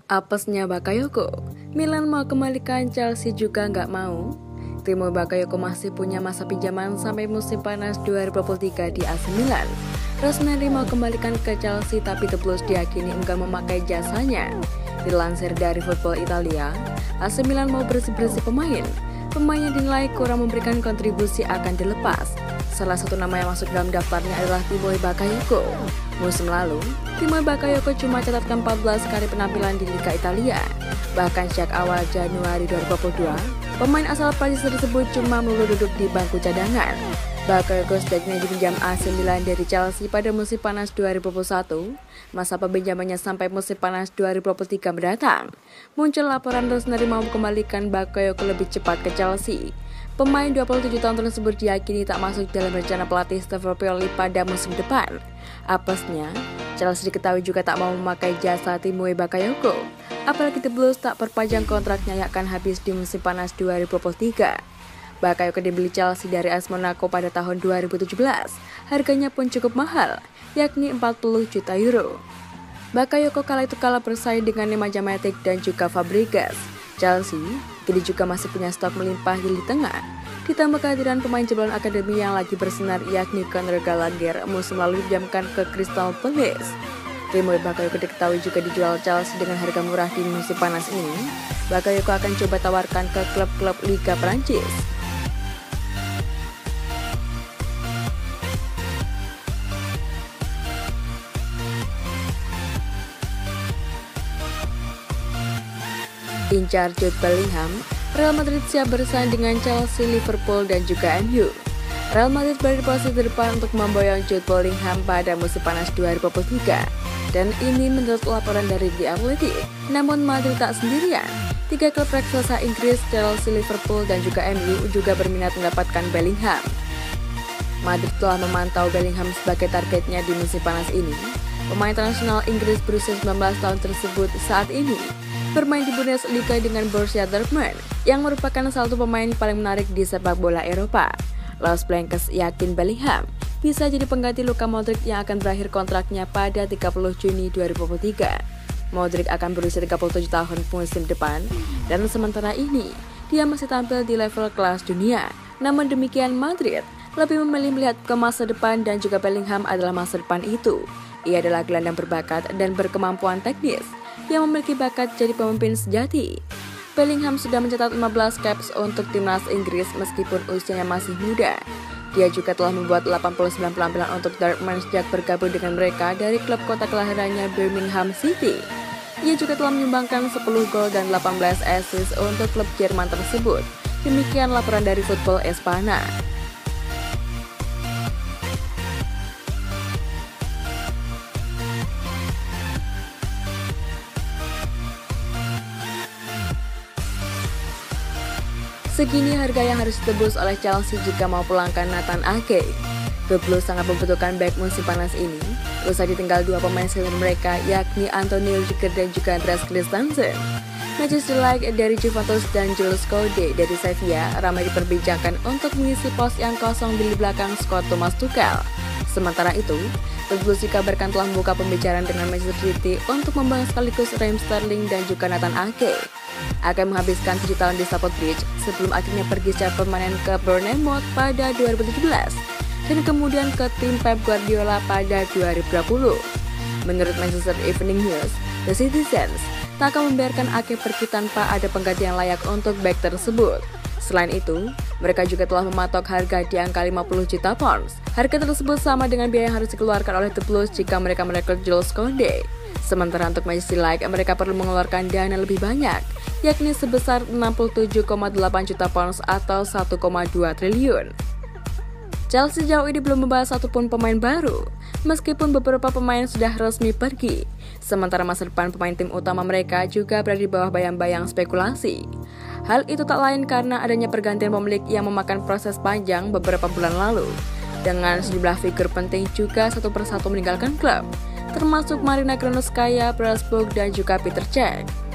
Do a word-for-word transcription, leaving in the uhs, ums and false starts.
Apesnya Bakayoko, Milan mau kembalikan, Chelsea juga nggak mau. Timo Bakayoko masih punya masa pinjaman sampai musim panas dua ribu dua puluh tiga di A C Milan. Rossoneri mau kembalikan ke Chelsea, tapi The Blues diyakini enggak memakai jasanya. Dilansir dari Football Italia, A C Milan mau bersih-bersih pemain. Pemain yang dinilai kurang memberikan kontribusi akan dilepas. Salah satu nama yang masuk dalam daftarnya adalah Timo Bakayoko. Musim lalu, Timo Bakayoko cuma catatkan empat belas kali penampilan di Liga Italia. Bahkan sejak awal Januari dua ribu dua puluh dua, pemain asal Prancis tersebut cuma melulu duduk di bangku cadangan. Bakayoko sebaiknya dipinjam A C Milan dari Chelsea pada musim panas dua ribu dua puluh satu. Masa peminjamannya sampai musim panas dua ribu dua puluh tiga mendatang. Muncul laporan Rossoneri mau kembalikan Bakayoko lebih cepat ke Chelsea. Pemain dua puluh tujuh tahun tersebut diyakini tak masuk dalam rencana pelatih Stefano Pioli pada musim depan. Apesnya, Chelsea diketahui juga tak mau memakai jasa Timo Bakayoko. Apalagi The Blues tak perpanjang kontraknya yang akan habis di musim panas dua ribu dua puluh tiga. Bakayoko dibeli Chelsea dari A S Monaco pada tahun dua ribu tujuh belas. Harganya pun cukup mahal, yakni empat puluh juta euro. Bakayoko kala itu kalah bersaing dengan Nemanja Matic dan juga Fabregas. Chelsea kini juga masih punya stok melimpah di lini tengah. Ditambah kehadiran pemain jebolan akademi yang lagi bersinar, yakni Conor Gallagher musim lalu dipinjamkan ke Crystal Palace. Timo Bakayoko diketahui juga dijual Chelsea dengan harga murah di musim panas ini. Bakayoko akan coba tawarkan ke klub-klub Liga Prancis. Incar Jude Bellingham, Real Madrid siap bersaing dengan Chelsea, Liverpool, dan juga M U. Real Madrid berada di posisi terdepan untuk memboyong Jude Bellingham pada musim panas dua ribu dua puluh tiga. Dan ini menurut laporan dari The Athletic. Namun Madrid tak sendirian. Tiga klub raksasa Inggris, Chelsea, Liverpool, dan juga M U juga berminat mendapatkan Bellingham. Madrid telah memantau Bellingham sebagai targetnya di musim panas ini. Pemain internasional Inggris berusia sembilan belas tahun tersebut saat ini bermain di Bundesliga dengan Borussia Dortmund, yang merupakan salah satu pemain paling menarik di sepak bola Eropa. Los Blancos yakin Bellingham bisa jadi pengganti Luka Modric yang akan berakhir kontraknya pada tiga puluh Juni dua ribu dua puluh tiga. Modric akan berusia tiga puluh tujuh tahun musim depan, dan sementara ini dia masih tampil di level kelas dunia. Namun demikian, Madrid lebih memilih melihat ke masa depan, dan juga Bellingham adalah masa depan itu. Ia adalah gelandang berbakat dan berkemampuan teknis yang memiliki bakat jadi pemimpin sejati. Bellingham sudah mencetak lima belas caps untuk timnas Inggris meskipun usianya masih muda. Dia juga telah membuat delapan puluh sembilan penampilan untuk Dortmund sejak bergabung dengan mereka dari klub kota kelahirannya Birmingham City. Ia juga telah menyumbangkan sepuluh gol dan delapan belas assist untuk klub Jerman tersebut. Demikian laporan dari Football Espana. Segini harga yang harus ditebus oleh Chelsea jika mau pulangkan Nathan Ake. The Blues sangat membutuhkan back musim panas ini. Usai ditinggal dua pemain senior mereka, yakni Antonio Rudiger dan juga Andreas Christensen. Manchester United dari Juventus dan Jules Kounde dari Sevilla ramai diperbincangkan untuk mengisi pos yang kosong di belakang skuad Thomas Tuchel. Sementara itu, The Blues dikabarkan telah membuka pembicaraan dengan Manchester City untuk membahas sekaligus Raheem Sterling dan juga Nathan Ake. Akan menghabiskan tujuh tahun di Stamford Bridge sebelum akhirnya pergi secara permanen ke Bournemouth pada dua ribu tujuh belas dan kemudian ke tim Pep Guardiola pada dua ribu dua puluh. Menurut Manchester Evening News, The Citizens tak akan membiarkan Ake pergi tanpa ada pengganti yang layak untuk back tersebut. Selain itu, mereka juga telah mematok harga di angka lima puluh juta pounds. Harga tersebut sama dengan biaya yang harus dikeluarkan oleh The Blues jika mereka merekrut Jules Kounde. Sementara untuk Manchester United, mereka perlu mengeluarkan dana lebih banyak, yakni sebesar enam puluh tujuh koma delapan juta pounds atau satu koma dua triliun. Chelsea sejauh ini belum membahas satupun pemain baru, meskipun beberapa pemain sudah resmi pergi. Sementara masa depan pemain tim utama mereka juga berada di bawah bayang-bayang spekulasi. Hal itu tak lain karena adanya pergantian pemilik yang memakan proses panjang beberapa bulan lalu, dengan sejumlah figur penting juga satu persatu meninggalkan klub, termasuk Marina Granovskaya, Prasburg, dan juga Peter Cech.